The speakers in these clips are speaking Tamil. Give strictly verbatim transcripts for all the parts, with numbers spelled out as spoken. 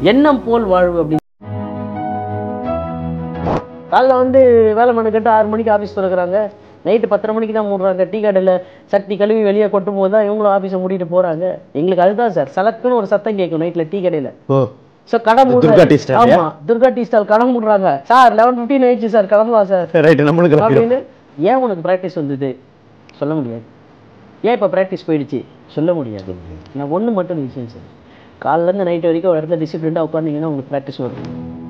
எண்ணம் போல் வாழ்வு அப்படின்னு காலைல வந்து வேலை மணிக்கிட்ட ஆறு மணிக்கு ஆஃபீஸ் திறக்கிறாங்க, நைட்டு பத்தரை மணிக்கு தான் மூடுறாங்க. டீ கடையில் சட்டி கழுவி வெளியே கொட்டும் போது தான் இவங்களும் ஆஃபீஸை மூடிட்டு போகிறாங்க. எங்களுக்கு அதுதான் சார் சலக்குன்னு ஒரு சத்தம் கேட்கும் நைட்டில் டீ கடையில். ஸோ கடை மூடுறாங்க. ஆமாம், துர்கா டீ ஸ்டால் கடை மூடுறாங்க. சார் லெவன் ஃபிஃப்டின் ஆயிடுச்சு சார், கிளம்பலாம் சார் அப்படின்னு. ஏன் உனக்கு ப்ராக்டிஸ் வந்தது சொல்ல முடியாது. ஏன் இப்போ ப்ராக்டிஸ் போயிடுச்சு சொல்ல முடியாது. நான் ஒன்று மட்டும் விஷயம் சார், காலையிலேருந்து நைட்டு வரைக்கும் ஒரு இடத்துல டிசிப்ளினாக உட்காந்திங்கன்னா உங்களுக்கு ப்ராக்டிஸ் வரும்.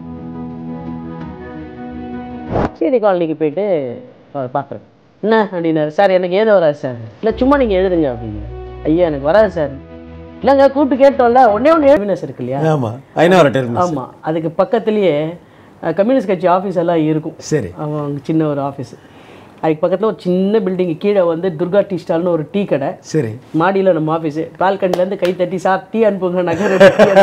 சரி காலனிக்கு போயிட்டு பார்க்குறேன். என்ன அப்படின்னாரு, சார் எனக்கு ஏதோ வராது சார். இல்லை சும்மா நீங்கள் எழுதுங்க அப்படின்னு. ஐயா எனக்கு வராது சார். இல்லைங்க கூப்பிட்டு கேட்டோம்ல, ஒன்றே ஒன்று டெர்மினஸ் இருக்கு இல்லையா? ஆமாம் ஆமாம், அதுக்கு பக்கத்துலேயே கம்யூனிஸ்ட் கட்சி ஆஃபீஸ் எல்லாம் இருக்கும். சரி, அவங்க சின்ன ஒரு ஆஃபீஸ். அதுக்கு பக்கத்தில் ஒரு சின்ன பில்டிங், கீழே வந்து துர்கா டீ ஸ்டால்னு ஒரு டீ கடை. சரி, மாடியில் நம்ம ஆஃபீஸு. பால்கனிலேருந்து கை தட்டி சார் டீ அனுப்புங்க நகர்,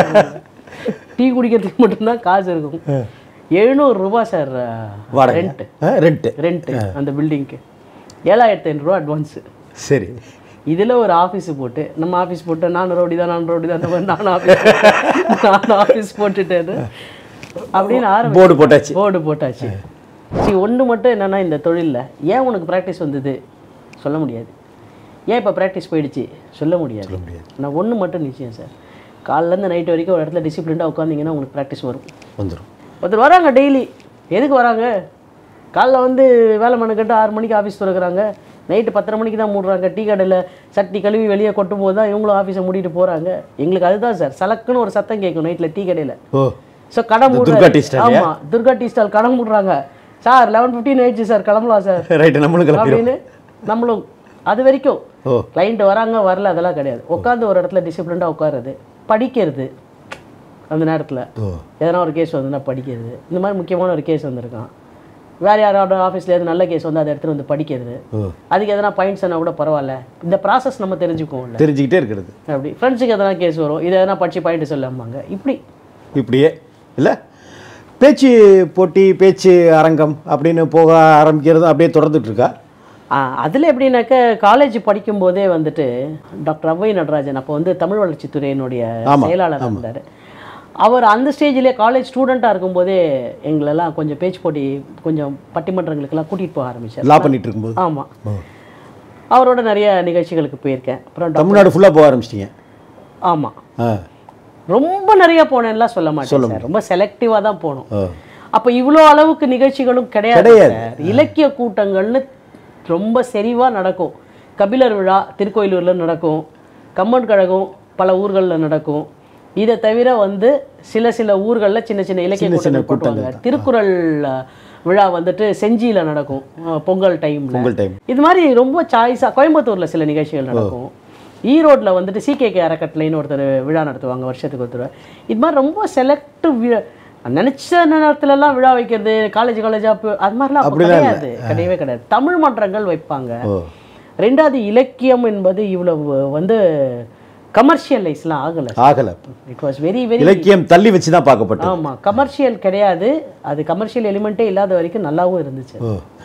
டீ குடிக்கிறதுக்கு மட்டும்தான் காசு இருக்கும். எழுநூறு ரூபா சார் ரெண்ட். ரெண்ட் ரெண்ட் அந்த பில்டிங்க்கு ஏழாயிரத்தி ஐநூறுரூவா அட்வான்ஸு. சரி, இதில் ஒரு ஆஃபீஸு போட்டு நம்ம ஆஃபீஸ் போட்டு நான் ரோடி தான் நான் ரோடி தான் அந்த மாதிரி நான் ஆஃபீஸ் நான் ஆஃபீஸ் போட்டுட்டேன்னு அப்படின்னு ஆரம்பி போர்டு போட்டாச்சு போர்டு போட்டாச்சு சரி, ஒன்று மட்டும் என்னென்னா இந்த தொழிலில் ஏன் உனக்கு ப்ராக்டிஸ் வந்தது சொல்ல முடியாது. ஏன் இப்போ ப்ராக்டிஸ் போயிடுச்சு சொல்ல முடியாது. நான் ஒன்று மட்டும் நிச்சயம் சார், காலையிலேருந்து நைட்டு வரைக்கும் ஒரு இடத்துல டிசிப்ளினாக உட்காந்திங்கன்னா உங்களுக்கு ப்ராக்டிஸ் வரும். வந்துடும். ஒருத்தர் வராங்க டெய்லி. எதுக்கு வராங்க? காலைல வந்து வேலை மணிக்கிட்ட ஆறு மணிக்கு ஆஃபீஸ் திறக்கிறாங்க, நைட்டு பத்தரை மணிக்கு தான் மூடுறாங்க. டீ கடையில் சட்டி கழுவி வெளியே கொட்டும் போது தான் இவங்களும் ஆஃபீஸை மூடிட்டு போகிறாங்க. எங்களுக்கு அதுதான் சார் சலக்குன்னு ஒரு சத்தம் கேட்கும் நைட்டில் டீ கடையில். ஸோ கடை மூடுறாங்க. ஆமாம், துர்கா டீ ஸ்டால் கடை மூடுறாங்க. சார் லெவன் ஃபிஃப்டின் ஆயிடுச்சு சார், கிளம்பலாம் சார் அப்படின்னு. நம்மளும் அது வரைக்கும் கிளைண்ட் வராங்க வரல அதெல்லாம் கிடையாது. உட்காந்து ஒரு இடத்துல டிசிப்ளினாக உட்காருறது, படிக்கிறது. அந்த நேரத்தில் எதனா ஒரு கேஸ் வந்துன்னா படிக்கிறது. இந்த மாதிரி முக்கியமான ஒரு கேஸ் வந்திருக்கான், வேறு யாரோட ஆஃபீஸில் எது நல்ல கேஸ் வந்து அதை எடுத்துகிட்டு வந்து படிக்கிறது. அதுக்கு எதனா பாயிண்ட்ஸ் என்ன கூட பரவாயில்ல, இந்த ப்ராசஸ் நம்ம தெரிஞ்சுக்குவோம், தெரிஞ்சுக்கிட்டே இருக்கிறது. அப்படி ஃப்ரெண்ட்ஸுக்கு எதனா கேஸ் வரும், இதை எதனா படித்து பாயிண்ட்டு சொல்லாமாங்க. இப்படி இப்படியே இல்லை பேச்சு போட்டி பேச்சு அரங்கம் அப்படின்னு போக ஆரம்பிக்கிறதும் அப்படியே தொடர்ந்துட்டுருக்கா. அதில் எப்படின்னாக்க காலேஜ் படிக்கும்போதே வந்துட்டு டாக்டர் அவ்வை நடராஜன் அப்போ வந்து தமிழ் வளர்ச்சித்துறையினுடைய செயலாளர் இருந்தார். அவர் அந்த ஸ்டேஜ்லேயே காலேஜ் ஸ்டூடெண்ட்டாக இருக்கும்போதே எங்களெல்லாம் கொஞ்சம் பேச்சு போட்டி கொஞ்சம் பட்டிமன்றங்களுக்கெல்லாம் கூட்டிகிட்டு போக ஆரம்பித்தார். லா பண்ணிட்டு இருக்கும்போது. ஆமாம், அவரோட நிறைய நிகழ்ச்சிகளுக்கு போயிருக்கேன். அப்புறம் தமிழ்நாடு ஃபுல்லாக போக ஆரம்பிச்சிட்டிங்க? ஆமாம், ரொம்ப நிறைய போனேன்லாம் சொல்ல மாட்டேன் சார், ரொம்ப செலக்டிவாக தான் போனோம். அப்போ இவ்வளோ அளவுக்கு நிகழ்ச்சிகளும் கிடையாது. இலக்கிய கூட்டங்கள்னு ரொம்ப செறிவாக நடக்கும். கபிலர் விழா திருக்கோயிலூரில் நடக்கும், கம்மன் கழகம் பல ஊர்களில் நடக்கும். இதை தவிர வந்து சில சில ஊர்களில் சின்ன சின்ன இலக்கிய கூட்டங்கள் போட்டுவாங்க. திருக்குறள் விழா வந்துட்டு செஞ்சியில் நடக்கும் பொங்கல் டைமில். இது மாதிரி ரொம்ப சாய்ஸாக கோயம்புத்தூரில் சில நிகழ்ச்சிகள் நடக்கும். ஈரோட்டில் வந்துட்டு சிகேகே அறக்கட்டளைன்னு ஒருத்தர் விழா நடத்துவாங்க வருஷத்துக்கு ஒருத்தர். இது மாதிரி ரொம்ப செலக்டிவ் விழா, நினச்ச நேரத்துலலாம் விழா வைக்கிறது காலேஜ் காலேஜாக அது மாதிரிலாம் கிடையாது, கிடையவே கிடையாது. தமிழ் மன்றங்கள் வைப்பாங்க. ரெண்டாவது இலக்கியம் என்பது இவ்வளவு வந்து கமர்ஷியலைஸ்லாம் ஆகலை ஆகலை இட் வாஸ் வெரி வெரி இலக்கியம் தள்ளி வச்சு தான் பார்க்கப்பட்டது. ஆமாம், கமர்ஷியல் கிடையாது. அது கமர்ஷியல் எலிமெண்ட்டே இல்லாத வரைக்கும் நல்லாவும் இருந்துச்சு.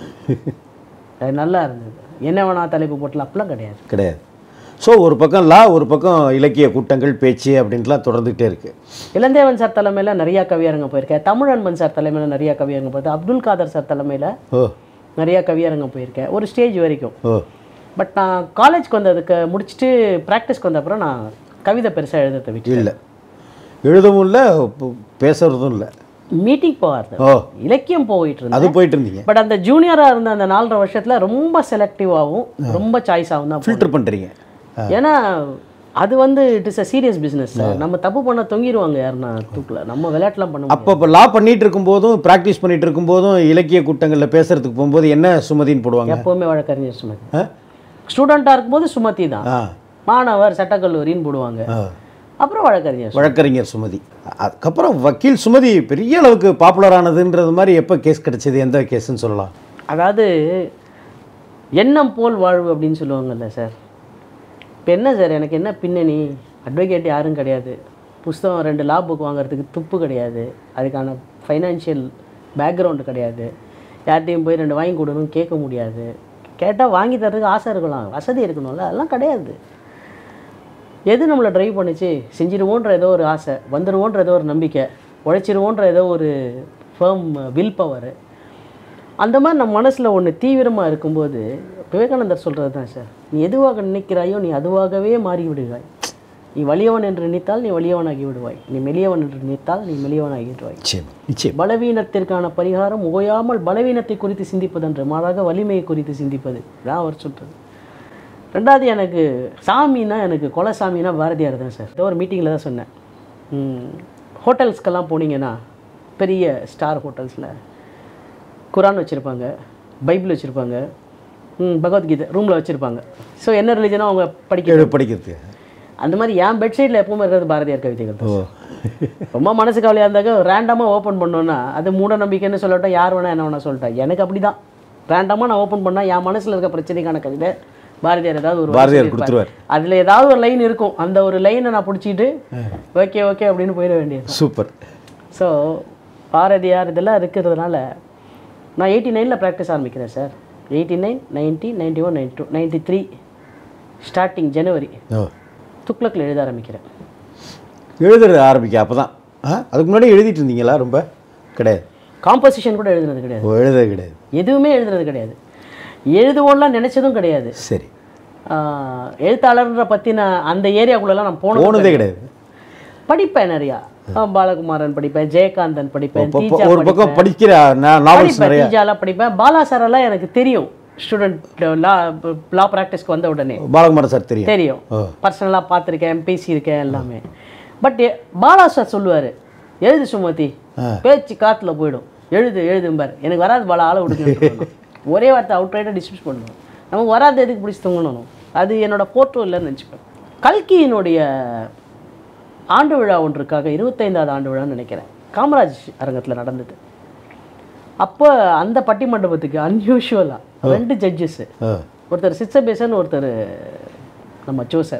அது நல்லா இருந்தது. என்ன வேணா தலைப்பு போட்டலாம் அப்படிலாம் கிடையாது கிடையாது. ஸோ ஒரு பக்கம் லா, ஒரு பக்கம் இலக்கிய கூட்டங்கள் பேச்சு அப்படின்ட்டுலாம் தொடர்ந்துகிட்டே இருக்குது. இளந்தேவன் சார் தலைமையில் நிறையா கவியரங்கம் போயிருக்கேன். தமிழன்பன் சார் தலைமையில் நிறையா கவியரங்கம் போயிருக்கேன். அப்துல் காதர் சார் தலைமையில் நிறையா கவியரங்கம் போயிருக்கேன் ஒரு ஸ்டேஜ் வரைக்கும். பட் நான் காலேஜ்க்கு வந்ததுக்கு முடிச்சுட்டு ப்ராக்டிஸ்க்கு வந்த அப்புறம் நான் கவிதை பெருசாக எழுதுறதை விட்டு இல்லை, எழுதவும் இல்லை பேசுறதும் இல்லை, மீட்டிங் போகாது, இலக்கியம் போயிட்டு இருந்தேன். அது போயிட்டு இருந்தீங்க. பட் அந்த ஜூனியராக இருந்த அந்த நாலரை வருஷத்தில் ரொம்ப செலக்டிவாகவும் ரொம்ப சாய்ஸாகவும் தான் ஃபில்டர் பண்ணுறீங்க. ஏன்னா அது வந்து it is a serious business. நம்ம தப்பு பண்ண தொங்கிடுவாங்க யாருன்னா தூக்கில், நம்ம விளையாட்டுலாம் பண்ண. அப்போ இப்போ லா பண்ணிட்டு இருக்கும்போதும் ப்ராக்டிஸ் பண்ணிட்டு இருக்கும்போதும் இலக்கிய கூட்டங்களில் பேசுறதுக்கு போகும்போது என்ன சுமதின்னு போடுவாங்க? எப்போவுமே வழக்கறிஞர் சுமதி. ஸ்டூடெண்ட்டாக இருக்கும்போது சுமதி தான், மாணவர் சட்டக்கல்லூரின்னு போடுவாங்க. அப்புறம் வழக்கறிஞர் வழக்கறிஞர் சுமதி. அதுக்கப்புறம் வக்கீல் சுமதி பெரிய அளவுக்கு பாப்புலர் ஆனதுன்றது மாதிரி எப்போ கேஸ் கிடைச்சது, எந்த கேஸுன்னு சொல்லலாம்? அதாவது எண்ணம் போல் வாழ்வு அப்படின்னு சொல்லுவாங்கல்ல சார். இப்போ என்ன சார் எனக்கு என்ன பின்னணி, அட்வொகேட் யாரும் கிடையாது, புஸ்தகம் ரெண்டு லா புக் வாங்குறதுக்கு துப்பு கிடையாது, அதுக்கான ஃபைனான்ஷியல் பேக்ரவுண்டு கிடையாது, யார்கிட்டையும் போய் ரெண்டு வாங்கி கொடுன்னு கேட்க முடியாது, கேட்டால் வாங்கி தரதுக்கு ஆசை இருக்கலாம், வசதி இருக்கணும்ல, அதெல்லாம் கிடையாது. எது நம்மளை ட்ரைவ் பண்ணிச்சு, செஞ்சிடுவோன்ற ஏதோ ஒரு ஆசை, வந்துடுவோன்ற ஏதோ ஒரு நம்பிக்கை, உழைச்சிருவோன்ற ஏதோ ஒரு ஃபேம் வில் பவர், அந்த மாதிரி நம்ம மனசில் ஒன்று தீவிரமாக இருக்கும்போது விவேகானந்தர் சொல்கிறது தான் சார், நீ எதுவாக நினைக்கிறாயோ நீ அதுவாகவே மாறி விடுவாய். நீ வலியவன் என்று நினைத்தால் நீ வலியவனாகி விடுவாய், நீ மெலியவன் என்று நினைத்தால் நீ மெலியவனாகி விடுவாய். பலவீனத்திற்கான பரிகாரம் ஓயாமல் பலவீனத்தை குறித்து சிந்திப்பதென்று மாறாக வலிமையை குறித்து சிந்திப்பது தான் அவர் சொல்கிறது. ரெண்டாவது, எனக்கு சாமின்னா எனக்கு கொலை சாமின்னா பாரதியார் தான் சார். ஏதோ ஒரு மீட்டிங்கில் தான் சொன்னேன், ஹோட்டல்ஸ்க்கெல்லாம் போனீங்கன்னா பெரிய ஸ்டார் ஹோட்டல்ஸில் குரான் வச்சுருப்பாங்க, பைபிள் வச்சுருப்பாங்க, பகவத்கீதை ரூமில் வச்சுருப்பாங்க. ஸோ என்ன ரிலிஜனோ அவங்க படிக்க படிக்கிறது. அந்த மாதிரி என் பெட்சைடில் எப்பவுமே இருக்கிறது பாரதியார் கவிதைகள். ரொம்ப மனசு கவலையாக இருந்தாக்க ரேண்டமாக ஓப்பன் பண்ணோன்னா அது மூட நம்பிக்கைன்னு சொல்லட்டும், யார் வேணா என்ன வேணா சொல்லிட்டேன். எனக்கு அப்படி தான் ரேண்டமாக நான் ஓப்பன் பண்ணால் என் மனசில் இருக்க பிரச்சனைக்கான கவிதை பாரதியார் ஏதாவது ஒரு பாரதியார் கொடுத்துருவார். அதில் ஏதாவது ஒரு லைன் இருக்கும், அந்த ஒரு லைனை நான் பிடிச்சிட்டு ஓகே ஓகே அப்படின்னு போயிட வேண்டியது. சூப்பர். ஸோ பாரதியார் இதெல்லாம் இருக்கிறதுனால நான் எயிட்டி நைனில் ப்ராக்டிஸ் ஆரம்பிக்கிறேன் சார். Eighty nine ninety ninety one ninety two ninety three starting ஜனவரி துக்ளக்கில் எழுத ஆரம்பிக்கிறேன். எழுதுறது ஆரம்பிக்க அப்போ தான். அதுக்கு முன்னாடி எழுதிட்டு இருந்தீங்களா? ரொம்ப கிடையாது. காம்போசிஷன் கூட எழுதுனது கிடையாது. எழுதுறது கிடையாது. எதுவுமே எழுதுறது கிடையாது. எழுதுவோம்லாம் நினச்சதும் கிடையாது. சரி. எழுத்தாளர்ன்ற பற்றின அந்த ஏரியாக்குள்ளெல்லாம் நான் போனதே கிடையாது. படிப்பேன் நிறையா, பாலகுமாரன் படிப்பேன், ஜெயகாந்தன் படிப்பேன், ஒரு பக்கம் படிக்கிற தீஜாலாம் படிப்பேன். பாலா சாரெல்லாம் எனக்கு தெரியும், ஸ்டூடெண்ட் லா லா ப்ராக்டிஸ்க்கு வந்த உடனே பாலகுமாரன் சார் தெரியும் தெரியும் பர்சனலாக பார்த்துருக்கேன், பேசியிருக்கேன் எல்லாமே. பட் பாலா சார் சொல்லுவார், எழுது சுமதி, பேச்சு காற்றுல போயிடும், எழுது எழுதும்பார். எனக்கு வராது பாலா, ஆளை விடுங்க. ஒரே வார்த்தை அவுட் ரைட்டாக டிஸ்மிஸ் பண்ணுவோம். நமக்கு வராது எதுக்கு பிடிச்சி தூங்கணும், அது என்னோடய ஃபோட்டோ இல்லைன்னு நினச்சிப்பேன். கல்கியினுடைய ஆண்டு விழா ஒன்றுக்காக இருபத்தைந்தாவது ஆண்டு விழான்னு நினைக்கிறேன், காமராஜ் அரங்கத்தில் நடந்தது. அப்போ அந்த பட்டி மண்டபத்துக்கு அன்யூஷுவலாக ரெண்டு ஜட்ஜஸ்ஸு, ஒருத்தர் சித்சபேசன், ஒருத்தர் நம்ம ஜோசர்.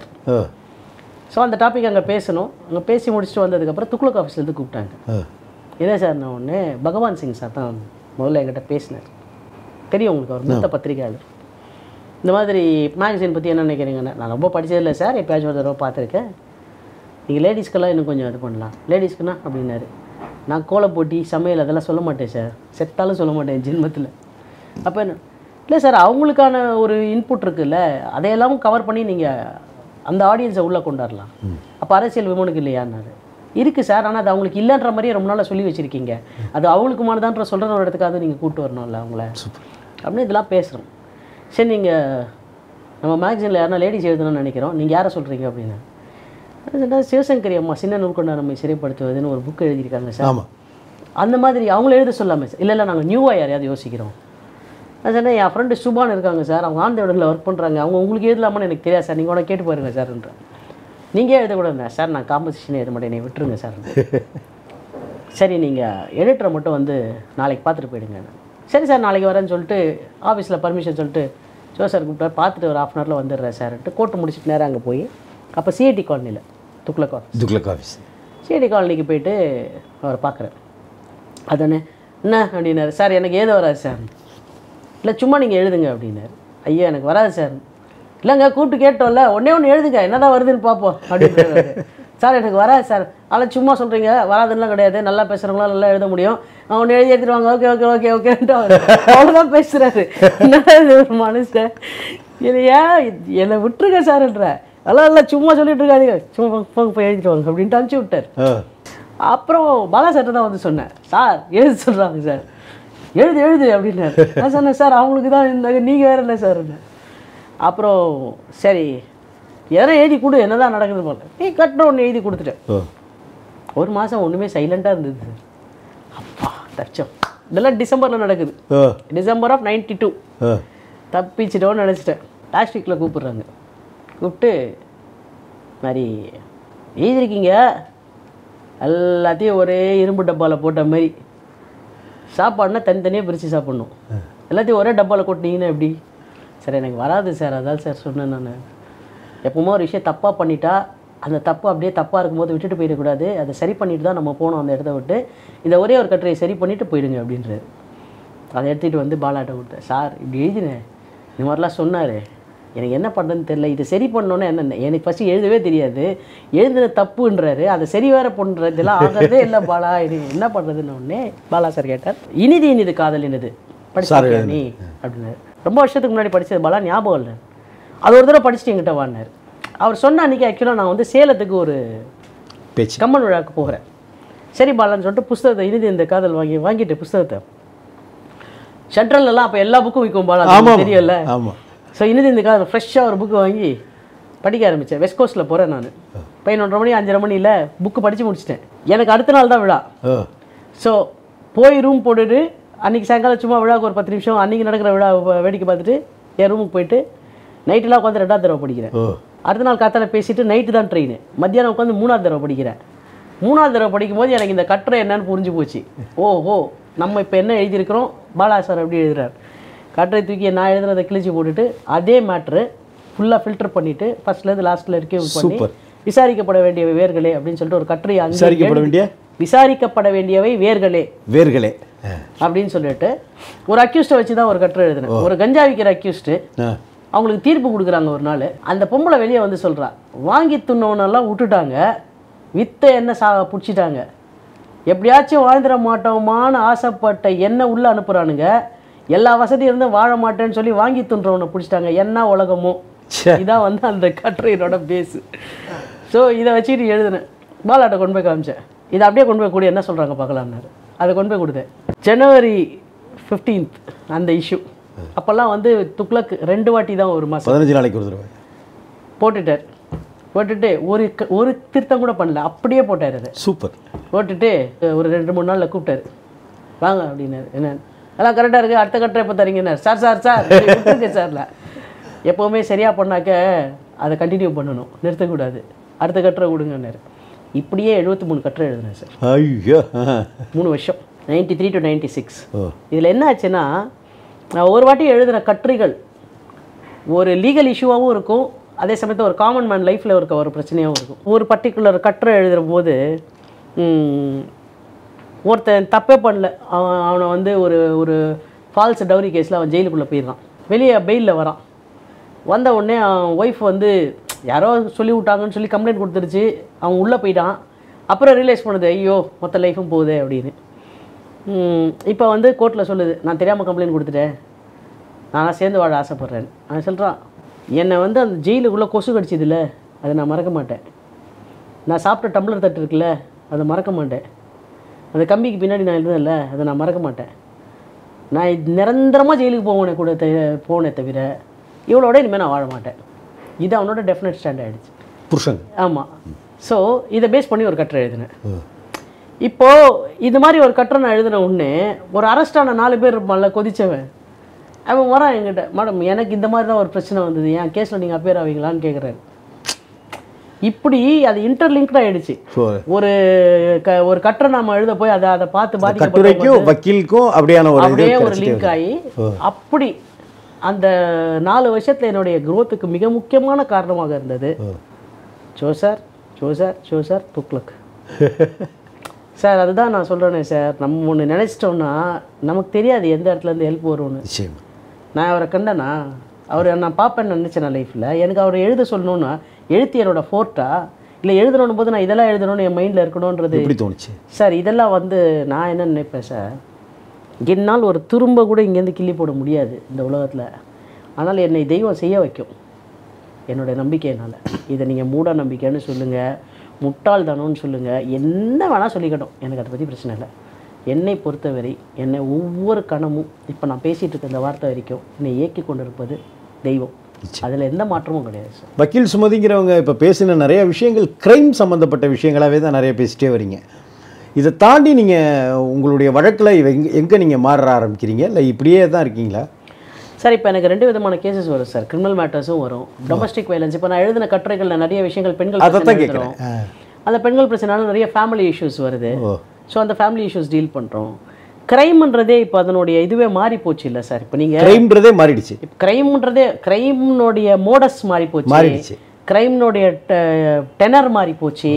ஸோ அந்த டாபிக் அங்கே பேசணும். அங்கே பேசி முடிச்சுட்டு வந்ததுக்கப்புறம் துக்ளக் ஆஃபீஸ்லேருந்து கூப்பிட்டாங்க. இதே சார் நான் ஒன்று பகவான் சிங் சார் தான் முதல்ல என்கிட்ட பேசினார். தெரியும் உங்களுக்கு, அவர் மூத்த பத்திரிகையாளர். இந்த மாதிரி மேகசின் பற்றி என்ன நினைக்கிறீங்கன்னு. நான் ரொம்ப படித்ததில்லை சார், எப்பயாச்சும் ஒரு தடவை பார்த்துருக்கேன். நீங்கள் லேடிஸ்க்கெல்லாம் இன்னும் கொஞ்சம் இது பண்ணலாம். லேடிஸ்க்குன்னா அப்படின்னாரு. நான் கோலை போட்டி சமையல் அதெல்லாம் சொல்ல மாட்டேன் சார், செத்தாலும் சொல்ல மாட்டேன் ஜென்மத்தில். அப்போ என்ன இல்லை சார், அவங்களுக்கான ஒரு இன்புட் இருக்குல்ல, அதையெல்லாம் கவர் பண்ணி நீங்கள் அந்த ஆடியன்ஸை உள்ளே கொண்டாடலாம். அப்போ அரசியல் விமனுக்கு இல்லையான்னாரு. இருக்குது சார், ஆனால் அது அவங்களுக்கு இல்லைன்ற மாதிரியே ரொம்ப நாளாக சொல்லி வச்சுருக்கீங்க, அது அவங்களுக்குமானதான்ற சொல்கிற ஒரு இடத்துக்காக நீங்கள் கூப்பிட்டு வரணும்ல அவங்கள அப்படின்னு இதெல்லாம் பேசுகிறோம். சரி, நீங்கள் நம்ம மேக்சினில் யாருன்னா லேடிஸ் எழுதணும்னு நினைக்கிறோம், நீங்கள் யாரை சொல்கிறீங்க அப்படின்னு. சிவசங்கரி அம்மா சின்ன நூல்கொண்டா நம்மை சிறைப்படுத்துவதுன்னு ஒரு புக் எழுதியிருக்காங்க சார். ஆமாம், அந்த மாதிரி அவங்கள எழுத சொல்லாமல் சார். இல்லை இல்லை, நாங்கள் நியூவாக யாரையாவது யோசிக்கிறோம். நான் சொன்னேன், என் ஃப்ரெண்டு சுபான் இருக்காங்க சார், அவங்க ஆந்திரவில் ஒர்க் பண்ணுறாங்க, அவங்க உங்களுக்கு எழுதலாமான்னு எனக்கு தெரியாது சார், நீங்கள் கூட கேட்டு பாருங்க சார்ன்ற. நீங்கள் எழுதக்கூடாது சார், நான் காம்பசிஷனே எழுத மாட்டேன், என்னை விட்டுருங்க சார். சரி, நீங்கள் எடிட்டரை மட்டும் வந்து நாளைக்கு பார்த்துட்டு போயிடுங்க. சரி சார், நாளைக்கு வரேன்னு சொல்லிட்டு ஆஃபீஸில் பர்மிஷன் சொல்லிட்டு ஜோ சார் கூப்பிட்டு பார்த்துட்டு ஒரு ஆஃப் அன் ஹவரில் வந்துடுறேன் சார்ன்ட்டு கோட்டு முடிச்சுட்டு நேரம் அங்கே போய், அப்போ சிஐடி காலனியில் Thuglak office Thuglak office CID காலனிக்கு போயிட்டு அவரை பார்க்குறேன். அதானே என்ன அப்படின்னாரு. சார் எனக்கு ஏதோ வராது சார். இல்லை சும்மா நீங்கள் எழுதுங்க அப்படின்னாரு. ஐயா எனக்கு வராது சார். இல்லைங்க கூப்பிட்டு கேட்டோம்ல, ஒன்றே ஒன்று எழுதுங்க, என்ன தான் வருதுன்னு பார்ப்போம் அப்படின்றாரு. சார் எனக்கு வராது சார். ஆனால் சும்மா சொல்கிறீங்க, வராதுலாம் கிடையாது, நல்லா பேசுகிறவங்களாம் நல்லா எழுத முடியும், அவன் ஒன்று எழுதி எடுத்துருவாங்க, ஓகே ஓகே ஓகே ஓகேன்ட்டு அவர் அவ்வளோதான் பேசுகிறாரு. என்ன ஒரு மனுஷன், இல்லையா என்னை விட்டுருங்க சார்ன்ற. அதெல்லாம் இல்லை, சும்மா சொல்லிட்டு இருக்காதீங்க, சும்மா போங்க போய் எழுதிட்டு வாங்க அப்படின்ட்டு அனுப்பிச்சி விட்டார். அப்புறம் பாலா சார்ட்ட தான் வந்து சொன்னேன், சார் எழுத சொல்கிறாங்க சார், எழுது எழுது அப்படின்னாரு. நான் சொன்னேன், சார் அவங்களுக்கு தான் இருந்தாங்க, நீங்கள் வேறு இல்லை சார். அப்புறம் சரி எதனா எழுதி கொடு, என்ன தான் நடக்குது போல, நீ கட்டின ஒன்று எழுதி கொடுத்துட்டேன். ஒரு மாதம் ஒன்றுமே சைலண்ட்டாக இருந்தது சார். அப்பா தச்சம். இதெல்லாம் டிசம்பரில் நடக்குது, டிசம்பர் ஆஃப் நைன்டி டூ. தப்பிச்சிட்டோன்னு நினச்சிட்டேன். லாஸ்ட் வீக்கில் கூப்பிட்றாங்க. கூப்பிட்டு மாதிரி எழுதிருக்கீங்க, எல்லாத்தையும் ஒரே இரும்பு டப்பாவில் போட்ட மாதிரி, சாப்பாடுனா தனித்தனியாக பிரித்து சாப்பிட்ணும், எல்லாத்தையும் ஒரே டப்பாவில் கொட்டினீங்கன்னா எப்படி? சார் எனக்கு வராது சார், அதான் சார் சொன்னேன். நான் எப்பவுமே ஒரு விஷயம் தப்பாக பண்ணிட்டா அந்த தப்பு அப்படியே தப்பாக இருக்கும்போது விட்டுட்டு போயிடக்கூடாது, அதை சரி பண்ணிட்டு தான் நம்ம போகணும் அந்த இடத்த விட்டு. இந்த ஒரே ஒரு கட்டுரையை சரி பண்ணிவிட்டு போயிடுங்க அப்படின்றாரு. அதை எடுத்துகிட்டு வந்து பாலாட்ட விட்டேன். சார் இப்படி எழுதினேன், இந்த மாதிரிலாம் சொன்னார், எனக்கு என்ன பண்ணுறதுன்னு தெரியல, இது சரி பண்ணோன்னே என்ன, எனக்கு ஃபஸ்ட்டு எழுதவே தெரியாது, எழுதுன தப்புன்றாரு, அதை சரி வேறு பண்ணுறது, இதெல்லாம் ஆகிறதே இல்லை பாலா, இது என்ன பண்ணுறதுன்னு ஒன்னே பாலா சார் கேட்டார். இனிது இனிது காதல் இனிது படிச்சிருக்கியா நீ அப்படின்னாரு. ரொம்ப வருஷத்துக்கு முன்னாடி படித்தது பாலா, ஞாபகம் இல்லை. அது ஒரு தடவை படிச்சுட்டு என்கிட்ட வாங்கினார். அவர் சொன்ன அன்றைக்கி ஆக்சுவலாக நான் வந்து சேலத்துக்கு ஒரு பேச்சு கம்மன் விழாவுக்கு போகிறேன். சரி பாலான்னு சொல்லிட்டு புஸ்தகத்தை இனிது இந்த காதல் வாங்கி வாங்கிட்டு புஸ்தகத்தை சென்ட்ரல்லாம் அப்போ எல்லா புக்கும் விற்கும் பாலா, தெரியல. ஆமாம். ஸோ இனிது இந்த காதல் ஃப்ரெஷ்ஷாக ஒரு புக்கு வாங்கி படிக்க ஆரம்பித்தேன். வெஸ்ட் கோஸ்ட்டில் போகிறேன் நான். பதினொன்றரை மணி அஞ்சரை மணியில் புக்கு படித்து முடிச்சிட்டேன். எனக்கு அடுத்த நாள் தான் விழா. ஸோ போய் ரூம் போட்டுட்டு அன்றைக்கி சாயங்காலம் சும்மா விழாவுக்கு ஒரு பத்து நிமிஷம் அன்றைக்கி நடக்கிற விழா வேடிக்கை பார்த்துட்டு என் ரூமுக்கு போயிட்டு நைட்டெலாம் உட்காந்து ரெண்டாவது தடவை படிக்கிறேன். அடுத்த நாள் காத்தால பேசிவிட்டு நைட்டு தான் ட்ரெயின், மத்தியானம் உட்காந்து மூணாவது தடவை படிக்கிறேன். மூணாவது தடவை படிக்கும்போது எனக்கு இந்த கட்டுரை என்னன்னு புரிஞ்சு போச்சு. ஓஹோ, நம்ம இப்போ என்ன எழுதியிருக்கிறோம், பாலா சார் அப்படி எழுதுறார். கட்டுரை தூக்கி நான் எழுதுறதை கிழிச்சு போட்டுட்டு அதே மேட்ரு ஃபுல்லாக ஃபில்டர் பண்ணிவிட்டு ஃபர்ஸ்ட்லேருந்து லாஸ்ட்டில் இருக்கே பண்ணி விசாரிக்கப்பட வேண்டியவை வேர்களே அப்படின்னு சொல்லிட்டு ஒரு கட்டுரை விசாரிக்கப்பட வேண்டிய விசாரிக்கப்பட வேண்டியவை வேர்களே வேர்களே அப்படின்னு சொல்லிட்டு ஒரு அக்யூஸ்ட்டை வச்சு தான் ஒரு கட்டுரை எழுதுனேன். ஒரு கஞ்சா விற்கிற அக்யூஸ்ட்டு, அவங்களுக்கு தீர்ப்பு கொடுக்குறாங்க. ஒரு நாள் அந்த பொம்பளை வெளியே வந்து சொல்கிறா, வாங்கி துண்ணவனெல்லாம் விட்டுட்டாங்க, வித்த என்ன சா பிடிச்சிட்டாங்க, எப்படியாச்சும் வாழ்ந்துட மாட்டோமான்னு ஆசைப்பட்ட என்ன உள்ளே அனுப்புகிறானுங்க, எல்லா வசதியும் இருந்து வாழ மாட்டேன்னு சொல்லி வாங்கி துன்றவனை பிடிச்சிட்டாங்க, என்ன உலகமோ. இதான் வந்து அந்த கட்டுரையினோட பேஸு. ஸோ இதை வச்சுக்கிட்டு எழுதுனேன். பாலாட்டை கொண்டு போய் காமிச்சேன். இதை அப்படியே கொண்டு போய் கூட என்ன சொல்கிறாங்க பார்க்கலான்னாரு. அதை கொண்டு போய் கொடுத்தேன். ஜனவரி ஃபிஃப்டீன்த் அந்த இஷ்யூ. அப்போல்லாம் வந்து துக்ளக் ரெண்டு வாட்டி தான் ஒரு மாதம், பதினஞ்சு நாளைக்கு ஒரு தடவை போட்டுட்டார். போட்டுட்டு ஒரு ஒரு திருத்தம் கூட பண்ணல, அப்படியே போட்டார். அதை சூப்பர் போட்டுட்டு ஒரு ரெண்டு மூணு நாளில் கூப்பிட்டாரு, வாங்க அப்படின்னாரு. என்ன எல்லாம் கரெக்டாக இருக்குது, அடுத்த கட்டுரை எப்போ தரீங்கன்னார். சார் சார் சார் விட்டுருங்க சார்ல, எப்போவுமே சரியாக பண்ணாக்க அதை கண்டினியூ பண்ணணும், நிறுத்தக்கூடாது, அடுத்த கட்டுரை கொடுங்கன்னாரு. இப்படியே எழுபத்தி மூணு கட்டுரை எழுதுனேன் சார். ஐயோ, மூணு வருஷம், ninety three to ninety six. இதில் என்ன ஆச்சுன்னா, நான் ஒரு வாட்டி எழுதுகிற கட்டுரைகள் ஒரு லீகல் இஷ்யூவாகவும் இருக்கும், அதே சமயத்தில் ஒரு காமன் மேன் லைஃப்பில் இருக்க ஒரு பிரச்சனையாகவும் இருக்கும். ஒரு பர்டிகுலர் கட்டுரை எழுதுகிற போது ஒருத்தன் தப்பே பண்ணல, அவன் அவனை வந்து ஒரு ஒரு ஃபால்ஸ் டவுரி கேஸில் அவன் ஜெயிலுக்குள்ளே போயிடுறான். வெளியே பெயிலில் வரான். வந்த உடனே அவன் ஒய்ஃப் வந்து யாரோ சொல்லி விட்டாங்கன்னு சொல்லி கம்ப்ளைண்ட் கொடுத்துருச்சு. அவன் உள்ளே போயிட்டான். அப்புறம் ரியலைஸ் பண்ணுது, ஐயோ மொத்த லைஃபும் போகுது அப்படின்னு. இப்போ வந்து கோர்ட்டில் சொல்லுது, நான் தெரியாமல் கம்ப்ளைண்ட் கொடுத்துட்டேன், நான் சேர்ந்து வாழ ஆசைப்பட்றேன். அவன் சொல்கிறான், என்னை வந்து அந்த ஜெயிலுக்குள்ளே கொசு கடிச்சதில்ல, அதை நான் மறக்க மாட்டேன். நான் சாப்பிட்ட டம்ளர் தட்டு இருக்குல்ல, அதை மறக்க மாட்டேன். அந்த கம்பிக்கு பின்னாடி நான் இருந்ததில்ல, அதை நான் மறக்க மாட்டேன். நான் நிரந்தரமாக ஜெயிலுக்கு போவேனே கூட த போனே தவிர இவளோட இனிமேல் நான் வாழ மாட்டேன். இது அவனோட டெஃபினட் ஸ்டாண்ட் ஆகிடுச்சு புருஷன். ஆமாம். ஸோ இதை பேஸ் பண்ணி ஒரு கட்டுரை எழுதினேன். இப்போது இது மாதிரி ஒரு கட்டுரை நான் எழுதின உடனே ஒரு அரெஸ்டான நாலு பேர் இருப்பான்ல, கொதிச்சவன், அவன் வரான் என்கிட்ட, மேடம் எனக்கு இந்த மாதிரி தான் ஒரு பிரச்சனை வந்தது, என் கேஸில் நீங்கள் அப்பேர் ஆவீங்களான்னு கேட்குறாரு. இப்படி அது இன்டர்லிங்க்ட் ஆகிடுச்சு. ஒரு க ஒரு கட்டுரை நாம எழுத போய் அதை அதை பார்த்து பாதிக்கப்பட்ட வக்கீலுக்கும் அப்படியான ஒரு அப்படியே ஒரு லிங்க் ஆகி, அப்படி அந்த நாலு வருஷத்தில் என்னுடைய குரோத்துக்கு மிக முக்கியமான காரணமாக இருந்தது ஜோசார் ஜோசார் ஜோசார் துக்ளக் சார். அதுதான் நான் சொல்கிறேனே சார், நம்ம ஒன்று நினச்சிட்டோன்னா நமக்கு தெரியாது எந்த இடத்துலேருந்து ஹெல்ப் வரும்னு. நான் அவரை கண்டேன்னா, அவர் நான் பார்ப்பேன்னு நினச்சேன் லைஃப்பில். எனக்கு அவரை எழுத சொல்லணுன்னா எழுத்து என்னோட ஃபோர்ட்டா இல்லை எழுதணும் போது நான் இதெல்லாம் எழுதணும்னு என் மைண்டில் இருக்கணுன்றது எப்படி தோணுச்சு சார். இதெல்லாம் வந்து நான் என்ன நினைப்பேன் சார், என்னால் ஒரு துரும்ப கூட இங்கேருந்து கிள்ளி போட முடியாது இந்த உலகத்தில். ஆனால் என்னை தெய்வம் செய்ய வைக்கும் என்னோடய நம்பிக்கையினால். இதை நீங்கள் மூட நம்பிக்கைன்னு சொல்லுங்கள், முட்டாள்தானோன்னு சொல்லுங்கள், என்ன வேணால் சொல்லிக்கட்டும், எனக்கு அதை பற்றி பிரச்சனை இல்லை. என்னை பொறுத்தவரை என்னை ஒவ்வொரு கணமும் இப்போ நான் பேசிகிட்டு இருக்க இந்த வார்த்தை வரைக்கும் என்னை இயக்கி கொண்டு இருப்பது தெய்வம். அதில் எந்த மாற்றமும் கிடையாது சார். வக்கீல் சுமதிங்கிறவங்க இப்போ பேசின நிறைய விஷயங்கள் க்ரைம் சம்மந்தப்பட்ட விஷயங்களாகவே தான் நிறைய பேசிட்டே வரீங்க. இதை தாண்டி நீங்கள் உங்களுடைய வழக்கில் எங்கே எங்கே நீங்கள் மாற ஆரம்பிக்கிறீங்க, இல்லை இப்படியே தான் இருக்கீங்களா சார்? இப்போ எனக்கு ரெண்டு விதமான கேசஸ் வரும் சார். கிரிமினல் மேட்டர்ஸும் வரும், டொமஸ்டிக் வயலன்ஸ். இப்போ நான் எழுதின கட்டுரைகளில் நிறைய விஷயங்கள் பெண்கள் பிரச்சனை, அந்த பெண்கள் பிரச்சனைனால நிறைய ஃபேமிலி இஷ்யூஸ் வருது. ஸோ அந்த ஃபேமிலி இஷ்யூஸ் டீல் பண்ணுறோம். கிரைம்ன்றதே இப்போ அதனுடைய இதுவே மாறி போச்சு இல்லை சார்? இப்போ நீங்கள் கிரைம்ன்றதே மாறிடுச்சு. கிரைம்ன்றதே கிரைம்னுடைய மோடஸ் மாறி போச்சு, கிரைம்னுடைய டெனர் மாறி போச்சு,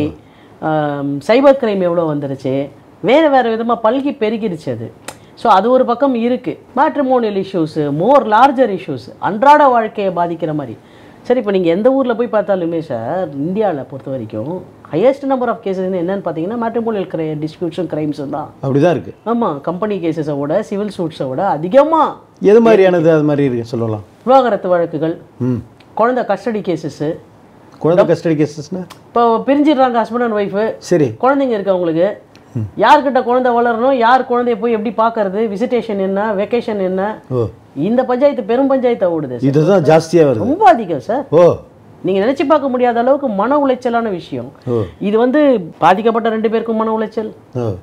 சைபர் கிரைம் எவ்வளோ வந்துருச்சு, வேறு வேறு விதமாக பல்கி பெருகிடுச்சு அது. ஸோ அது ஒரு பக்கம் இருக்குது. Matrimonial issues, more larger issues, அன்றாட வாழ்க்கையை பாதிக்கிற மாதிரி சார் இப்போ நீங்கள் எந்த ஊரில் போய் பார்த்தாலுமே சார் இந்தியாவில் பொறுத்த வரைக்கும் ஹையஸ்ட் நம்பர் ஆஃப் கேசஸ் என்னன்னு பார்த்தீங்கன்னா மேட்ரிமோனியல் கிரை டிஸ்பியூஷன் கிரைம்ஸ் தான். அப்படி தான் இருக்குது. ஆமாம், கம்பெனி கேசஸை விட சிவில் சூட்ஸை விட அதிகமாக எது மாதிரியானது அது மாதிரி இருக்கு சொல்லலாம்? விவாகரத்து வழக்குகள், ம் குழந்தை கஸ்டடி கேசஸ்ஸு. குழந்தை கஸ்டடி கேசஸ்னா இப்போ பிரிஞ்சிடுறாங்க ஹஸ்பண்ட் அண்ட் ஒய்ஃபு, சரி, குழந்தைங்க இருக்கு அவங்களுக்கு. யார்கிட்ட குழந்தை வளரணும், யார் குழந்தைய போய் எப்படி பார்க்கறது, விசிட்டேஷன் என்ன, வெக்கேஷன் என்ன, ஓ இந்த பஞ்சாயத்து பெரும் பஞ்சாயத்தை ஓடுது. இதுதான் ஜாஸ்தியாக வருது, ரொம்ப அதிகம் சார். ஓ நீங்கள் நினச்சி பார்க்க முடியாத அளவுக்கு மன உளைச்சலான விஷயம் இது. வந்து பாதிக்கப்பட்ட ரெண்டு பேருக்கும் மன உளைச்சல்,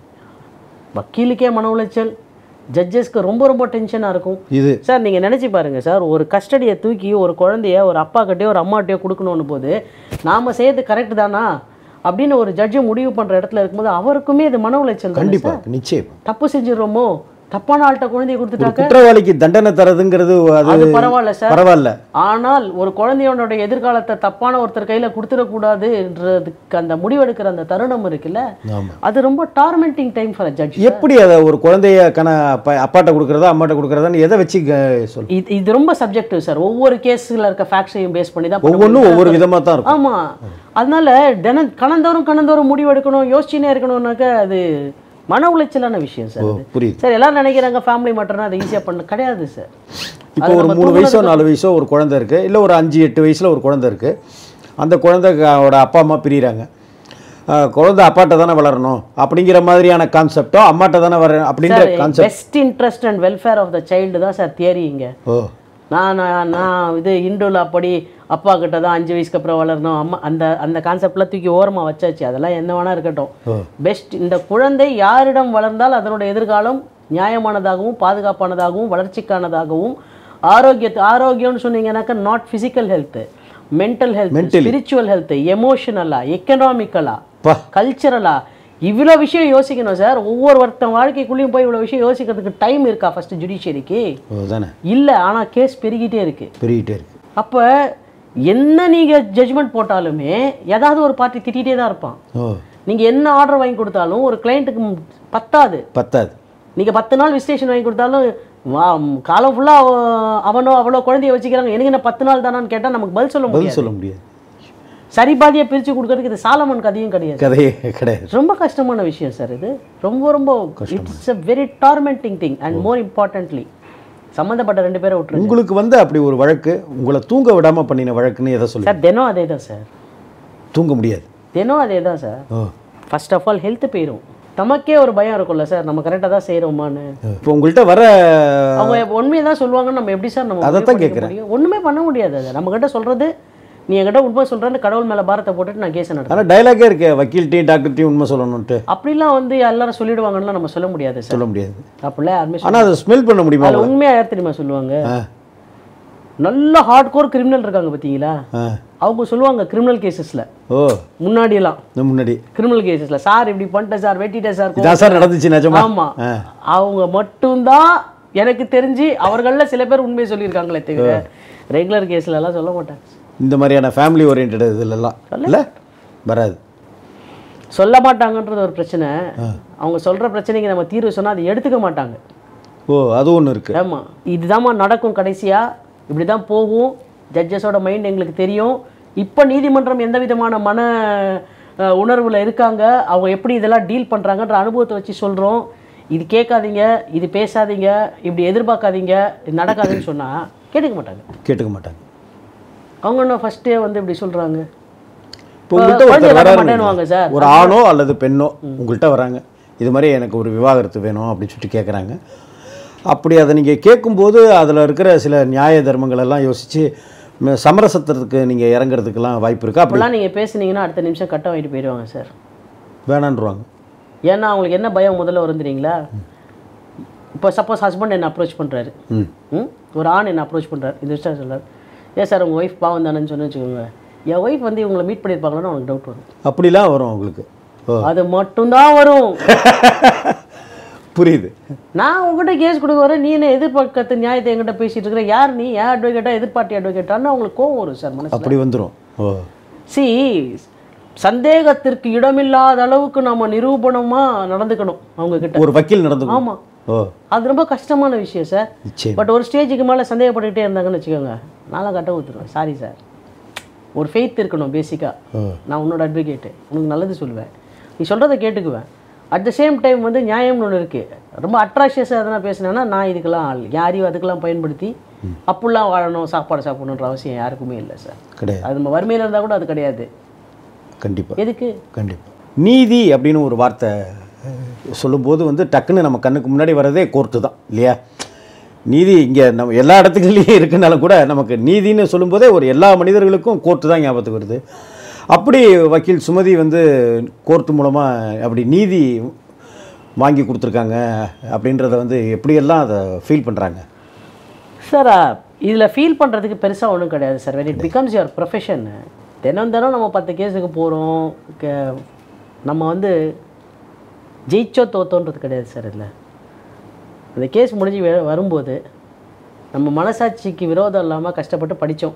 வக்கீலுக்கே மன உளைச்சல், ஜட்ஜஸ்க்கு ரொம்ப ரொம்ப டென்ஷனாக இருக்கும் இது சார். நீங்கள் நினச்சி பாருங்கள் சார், ஒரு கஸ்டடியை தூக்கி ஒரு குழந்தைய ஒரு அப்பாக்கிட்டேயோ ஒரு அம்மாட்டையோ கொடுக்கணும்னு போது நாம் செய்யறது கரெக்ட் தானா அப்படின்னு ஒரு ஜட்ஜு முடிவு பண்ணுற இடத்துல இருக்கும்போது அவருக்குமே இது மன உளைச்சல். கண்டிப்பாக, நிச்சயம். தப்பு செஞ்சிடறோமோ, தப்பான ஆள்கிட்ட குழந்தைய கொடுத்துட்டாக்க குற்றவாளிக்கு தண்டனை தரதுங்கிறது அது பரவாயில்ல சார், பரவாயில்ல. ஆனால் ஒரு குழந்தையோட எதிர்காலத்தை தப்பான ஒருத்தர் கையில கொடுத்துடக்கூடாதுன்றதுக்கு அந்த முடிவெடுக்கிற அந்த தருணம் இருக்குல்ல, அது ரொம்ப டார்மெண்டிங் டைம் ஃபார் ஜட்ஜ். எப்படி அதை ஒரு குழந்தைய கண அப்பாட்ட கொடுக்கறதா அம்மாட்ட கொடுக்கறதான்னு எதை வச்சு சொல்லு? இது இது ரொம்ப சப்ஜெக்டிவ் சார். ஒவ்வொரு கேஸ்ல இருக்க ஃபேக்ட்ஸையும் பேஸ் பண்ணி தான் ஒவ்வொன்றும் ஒவ்வொரு விதமா தான் இருக்கும். ஆமா, அதனால தினம் கணந்தோறும் கணந்தோறும் முடிவெடுக்கணும், யோசிச்சுனே இருக்கணும்னாக்க அது மன உளைச்சலான விஷயம் சார். புரியுது சார். எல்லாரும் நினைக்கிறாங்க ஃபேமிலி மேட்டர்னா அதை ஈஸியாக பண்ண கிடையாது சார். இப்போ ஒரு மூணு வயசோ நாலு வயசோ ஒரு குழந்தை இருக்குது, இல்லை ஒரு அஞ்சு எட்டு வயசில் ஒரு குழந்தை இருக்குது. அந்த குழந்தையோட அப்பா அம்மா பிரிகிறாங்க. குழந்தை அப்பாட்ட தானே வளரணும் அப்படிங்கிற மாதிரியான கான்செப்டோ, அம்மாட்ட தானே வர அப்படிங்கிற concept. Best interest and welfare of the child தான் சார் தியரி இங்கே. ஓ நான் நான் இது இந்துல அப்படி அப்பா கிட்ட தான் அஞ்சு வயசுக்கு அப்புறம் வளரணும் அம்மா அந்த அந்த கான்செப்ட்லாம் தூக்கி ஓரமாக வச்சாச்சு. அதெல்லாம் என்ன வேணா இருக்கட்டும். பெஸ்ட் இந்த குழந்தை யாரிடம் வளர்ந்தால் அதனோட எதிர்காலம் நியாயமானதாகவும் பாதுகாப்பானதாகவும் வளர்ச்சிக்கானதாகவும் ஆரோக்கியத்து ஆரோக்கியம்னு சொன்னீங்கன்னாக்கா not physical health, mental health, spiritual health, எமோஷனலா, எக்கனாமிக்கலா, கல்ச்சரலா, இவ்வளோ விஷயம் யோசிக்கணும் சார். ஒவ்வொரு ஒருத்தன் வாழ்க்கைக்குள்ளேயும் போய் இவ்வளோ விஷயம் யோசிக்கிறதுக்கு டைம் இருக்கா ஃபர்ஸ்ட் ஜுடிஷியரிக்கு? இல்லை. ஆனால் கேஸ் பெருகிட்டே இருக்கு பெருகிட்டே இருக்கு. அப்போ என்ன நீங்கள் ஜட்ஜ்மெண்ட் போட்டாலுமே ஏதாவது ஒரு பார்ட்டி திட்டிகிட்டே தான் இருப்பான். நீங்கள் என்ன ஆர்டர் வாங்கி கொடுத்தாலும் ஒரு கிளைண்ட்டுக்கு பத்தாது பத்தாது நீங்கள் பத்து நாள் விசிட்டேஷன் வாங்கி கொடுத்தாலும் காலம் ஃபுல்லாக அவனோ அவ்வளோ குழந்தைய வச்சுக்கிறாங்க, எனக்கு என்ன பத்து நாள் தானான்னு கேட்டால் நமக்கு பதில் சொல்ல முடியாது சொல்ல முடியாது சரி பாதியை பிரித்து கொடுக்கறதுக்கு இது சாலமன் கதையும் கிடையாது கதையே கிடையாது. ரொம்ப கஷ்டமான விஷயம் சார் இது. ரொம்ப ரொம்ப it's a very tormenting thing and more importantly சம்மந்தப்பட்ட ரெண்டு பேரை விட்டுருங்க. உங்களுக்கு வந்து அப்படி ஒரு வழக்கு உங்களை தூங்க விடாம பண்ணின வழக்குன்னு எதை சொல்லுங்க சார்? தினம் அதே தான் சார். தூங்க முடியாது. தினம் அதே தான் sir. First of all health போயிடும். நமக்கே ஒரு பயம் இருக்கும்ல சார், நம்ம கரெக்டாக தான் செய்கிறோமான்னு. இப்போ உங்கள்கிட்ட வர அவங்க உண்மையை தான் சொல்லுவாங்கன்னு நம்ம எப்படி சார் நம்ம அதை தான் கேட்குறேன். ஒன்றுமே பண்ண முடியாது. அதை நம்மக்கிட்ட சொல்கிறது நீ என்கிட்ட உண்மை சொல்கிறேன்னு கடவுள் மேலே பாரத்தை போட்டுட்டு நான் கேஸ் நடத்துறேன். ஆனால் டைலாகே இருக்கு, வக்கீல்ட்டையும் டாக்டர்ட்டையும் உண்மை சொல்லணும்ட்டு. அப்படிலாம் வந்து எல்லாரும் சொல்லிடுவாங்கன்னு நம்ம சொல்ல முடியாது சார். சொல்ல முடியாது அப்படிலாம் யாருமே. ஆனால் அதை ஸ்மெல் பண்ண முடியுமா? அதில் உண்மையாக யார் தெரியுமா சொல்லுவாங்க? நல்ல ஹார்ட் கோர் கிரிமினல் இருக்காங்க பார்த்தீங்களா, அவங்க சொல்லுவாங்க கிரிமினல் கேசஸில். ஓ முன்னாடியெல்லாம் முன்னாடி கிரிமினல் கேசஸில் சார் இப்படி பண்ணிட்டேன் சார், வெட்டிட்டேன் சார், இதான் சார் நடந்துச்சு நிஜமா. ஆமாம், அவங்க மட்டும்தான் எனக்கு தெரிஞ்சு அவர்களில் சில பேர் உண்மையை சொல்லியிருக்காங்களே தவிர ரெகுலர் கேஸ்ல எல்லாம் சொல்ல மாட்டாங்க. இந்த மாதிரியான ஃபேமிலி ஓரியன்ட் இதுலலாம் இல்லை வராது, சொல்ல மாட்டாங்கன்றது ஒரு பிரச்சனை. அவங்க சொல்கிற பிரச்சனைக்கு நம்ம தீர்வு சொன்னால் அதை எடுத்துக்க மாட்டாங்க. ஓ அது ஒன்று இருக்குது. ஆமாம், இதுதாம்மா நடக்கும், கடைசியாக இப்படி தான் போகும், ஜட்ஜஸோட மைண்ட் எங்களுக்கு தெரியும். இப்போ நீதிமன்றம் எந்த விதமான மன உணர்வில் இருக்காங்க, அவங்க எப்படி இதெல்லாம் டீல் பண்ணுறாங்கன்ற அனுபவத்தை வச்சு சொல்கிறோம். இது கேட்காதீங்க, இது பேசாதீங்க, இப்படி எதிர்பார்க்காதீங்க, இது நடக்காதுன்னு சொன்னால் கேட்டுக்க மாட்டாங்க கேட்டுக்க மாட்டாங்க அவங்க என்ன ஃபர்ஸ்டே வந்து இப்படி சொல்கிறாங்க. இப்போ உங்கள்கிட்ட சார் ஒரு ஆணோ அல்லது பெண்ணோ உங்கள்கிட்ட வராங்க, இது மாதிரி எனக்கு ஒரு விவாகரத்து வேணும் அப்படின்னு சொல்லிட்டு கேட்குறாங்க. அப்படி அதை நீங்கள் கேட்கும்போது அதில் இருக்கிற சில நியாய தர்மங்கள் எல்லாம் யோசித்து சமரசத்துறதுக்கு நீங்கள் இறங்குறதுக்கெல்லாம் வாய்ப்பு இருக்கா? அப்படிலாம் நீங்கள் பேசுனீங்கன்னா அடுத்த நிமிஷம் கட்ட வாங்கிட்டு போயிடுவாங்க சார், வேணான்றாங்க. ஏன்னா அவங்களுக்கு என்ன பயம் முதல்ல வருந்துறீங்களா? இப்போ சப்போஸ் ஹஸ்பண்ட் என்ன அப்ரோச் பண்ணுறாரு, ஒரு ஆண் என்ன அப்ரோச் பண்ணுறாரு, இந்த விஷயம் சொல்கிறார், ஏன் சார் உங்கள் ஒய்ஃப் பாவம் தானேன்னு சொன்னு வச்சுக்கோங்க, என் ஒய்ஃப் வந்து இவங்களை மீட் பண்ணியிருப்பாங்கன்னு அவங்களுக்கு டவுட் வரும். அப்படிலாம் வரும் அவங்களுக்கு, அது மட்டும்தான் வரும். புரியுது. நான் உங்ககிட்ட கேஸ் கொடுக்க வரேன், நீ என்ன எதிர்பார்க்கறது நியாயத்தை என்கிட்ட பேசிட்டு இருக்கிற, யார் நீ, ஏன் அட்வொகேட்டா எதிர்பார்ட்டி அட்வொகேட்டான்னு அவங்களுக்கு கோவம் வரும் சார் மனசு. அப்படி வந்துடும். சி சந்தேகத்திற்கு இடமில்லாத அளவுக்கு நம்ம நிரூபணமாக நடந்துக்கணும் அவங்க கிட்ட, ஒரு வக்கீல் நடந்துக்கணும். ஆமாம், அது ரொம்ப கஷ்டமான விஷயம் சார். பட் ஒரு ஸ்டேஜுக்கு மேலே சந்தேகப்பட்டுக்கிட்டே இருந்தாங்கன்னு வச்சுக்கோங்க, நான்லாம் கட்ட ஊற்றுருவேன், சாரி சார் ஒரு ஃபெய்த் இருக்கணும் பேசிக்காக. நான் உன்னோட அட்வொகேட்டு, உனக்கு நல்லது சொல்லுவேன், நீ சொல்கிறத கேட்டுக்குவேன். அட் த சேம் டைம் வந்து நியாயம்னு ஒன்று இருக்குது. ரொம்ப அட்ராக்ஷியஸாக எதனா பேசினேன்னா நான் இதுக்கெல்லாம் ஆள் யாரையும் அதுக்கெல்லாம் பயன்படுத்தி அப்படிலாம் வாழணும் சாப்பாடு சாப்பிடணுன்ற அவசியம் யாருக்குமே இல்லை சார். கிடையாது. அது நம்ம வறுமையில் இருந்தால் கூட அது கிடையாது. கண்டிப்பாக. எதுக்கு? கண்டிப்பாக. நீதி அப்படின்னு ஒரு வார்த்தை சொல்லும்போது வந்து டக்குன்னு நம்ம கண்ணுக்கு முன்னாடி வர்றதே கோர்ட்டு தான் இல்லையா? நீதி இங்கே நம்ம எல்லா இடத்துக்குள்ளேயும் இருக்குனாலும் கூட நமக்கு நீதின்னு சொல்லும்போதே ஒரு எல்லா மனிதர்களுக்கும் கோர்ட்டு தான் ஞாபகத்துக்கு வருது. அப்படி வக்கீல் சுமதி வந்து கோர்ட்டு மூலமாக அப்படி நீதி வாங்கி கொடுத்துருக்காங்க அப்படின்றத வந்து எப்படியெல்லாம் அதை ஃபீல் பண்ணுறாங்க சார்? இதில் ஃபீல் பண்ணுறதுக்கு பெருசாக ஒன்றும் கிடையாது sir. When it becomes your profession, தினம் தினம் நம்ம பத்து கேஸுக்கு போகிறோம், நம்ம வந்து ஜெயிச்சோ தோத்தோன்றது கிடையாது சார். இதில் அந்த கேஸ் முடிஞ்சு வரும்போது நம்ம மனசாட்சிக்கு விரோதம் இல்லாமல் கஷ்டப்பட்டு படித்தோம்,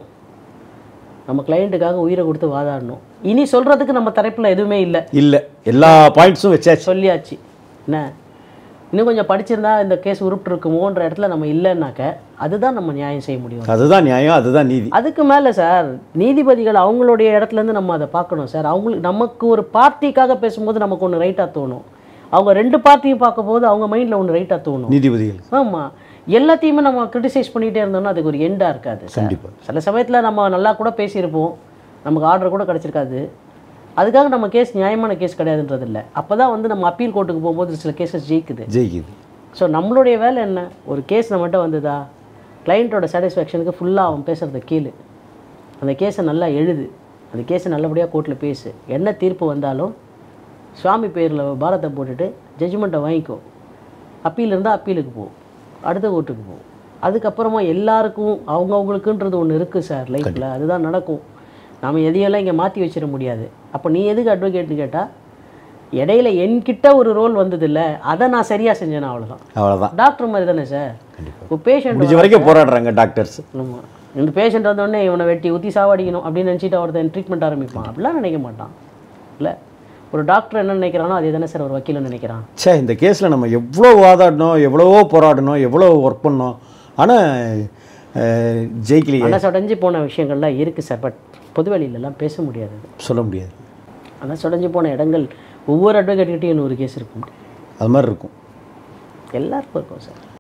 நம்ம கிளைண்ட்டுக்காக உயிரை கொடுத்து வாதாடணும். இனி சொல்கிறதுக்கு நம்ம தரப்பில் எதுவுமே இல்லை இல்லை எல்லா பாயிண்ட்ஸும் வச்சாச்சு, சொல்லியாச்சு. என்ன இன்னும் கொஞ்சம் படிச்சிருந்தா இந்த கேஸ் உருப்பிட்டுருக்குமோன்ற இடத்துல நம்ம இல்லைன்னாக்க அதுதான் நம்ம நியாயம் செய்ய முடியும். அதுதான் நியாயம், அதுதான் நீதி. அதுக்கு மேலே சார் நீதிபதிகள் அவங்களுடைய இடத்துலேருந்து நம்ம அதை பார்க்கணும் சார். அவங்களுக்கு நமக்கு ஒரு பார்ட்டிக்காக பேசும்போது நமக்கு ஒன்று ரைட்டாக தோணும், அவங்க ரெண்டு பார்ட்டியும் பார்க்கும்போது அவங்க மைண்டில் ஒன்று ரைட்டாக தோணும் நீதிபதிகள். ஆமாம், எல்லாத்தையுமே நம்ம கிரிட்டிசைஸ் பண்ணிகிட்டே இருந்தோம்னா அதுக்கு ஒரு எண்டாக இருக்காது. கண்டிப்பாக. சில சமயத்தில் நம்ம நல்லா கூட பேசியிருப்போம், நமக்கு ஆர்டர் கூட கிடச்சிருக்காது, அதுக்காக நம்ம கேஸ் நியாயமான கேஸ் கிடையாதுன்றது இல்லை. அப்போ தான் வந்து நம்ம அப்பீல் கோர்ட்டுக்கு போகும்போது சில கேஸஸ் ஜெயிக்குது ஜெயிக்குது ஸோ நம்மளுடைய வேலை என்ன, ஒரு கேஸ் நம்மகிட்ட வந்ததா கிளைண்ட்டோட சாட்டிஸ்ஃபேக்ஷனுக்கு ஃபுல்லாக அவன் பேசுகிறத கேளு, அந்த கேஸை நல்லா எழுது, அந்த கேஸை நல்லபடியாக கோர்ட்டில் பேசு, என்ன தீர்ப்பு வந்தாலும் சுவாமி பேரில் பாரத்தை போட்டுட்டு ஜட்ஜ்மெண்ட்டை வாங்கிக்கோ, அப்பீல் இருந்தால் அப்பீலுக்கு போ, அடுத்த கோர்ட்டுக்கு போ. அதுக்கப்புறமா எல்லாருக்கும் அவங்கவுங்களுக்குன்றது ஒன்று இருக்குது சார் லைஃப்பில், அதுதான் நடக்கும். நாம் எதையெல்லாம் இங்கே மாற்றி வச்சிட முடியாது. அப்போ நீ எதுக்கு அட்வொகேட்னு கேட்டால் இடையில என்கிட்ட ஒரு ரோல் வந்தது இல்லை, அதை நான் சரியாக செஞ்சேன்னா அவ்வளோதான். அவ்வளோதான். டாக்டர் மாதிரி தானே சார். இப்போ பேஷண்ட் வரைக்கும் போராடுறாங்க டாக்டர்ஸ். ஆமாம், இந்த பேஷண்ட் வந்தோடனே இவனை வெட்டி ஊற்றி சாவடிக்கணும் அப்படின்னு நினச்சிட்டு ஒருத்தன் ட்ரீட்மெண்ட் ஆரம்பிப்பான். அப்படிலாம் நினைக்க மாட்டான். இல்லை, ஒரு டாக்டர் என்ன நினைக்கிறானோ அதே தானே சார் ஒரு வக்கீல் நினைக்கிறான். சே, இந்த கேஸில் நம்ம எவ்வளோ வாதாடணும், எவ்வளவோ போராடணும், எவ்வளோ ஒர்க் பண்ணோம், ஆனால் ஜெயிக்கலையே. மனசு உடஞ்சி போன விஷயங்கள்லாம் இருக்குது சார். பட் பொதுவெளியிலலாம் பேச முடியாது, சொல்ல முடியாது. மனசு உடஞ்சி போன இடங்கள் ஒவ்வொரு அட்வொகேட்கிட்டையும் ஒரு கேஸ் இருக்கும். அது மாதிரி இருக்கும், எல்லாருக்கும் இருக்கும் சார்.